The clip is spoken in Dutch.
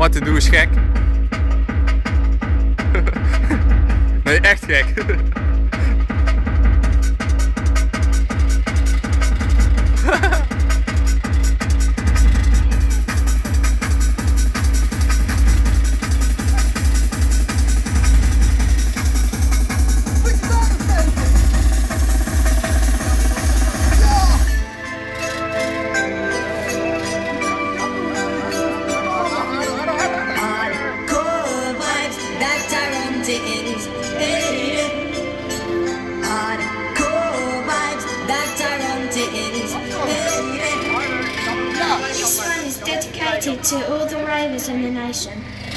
wat te doen is gek. Nee, echt gek. This one is dedicated to all the ravers in the nation.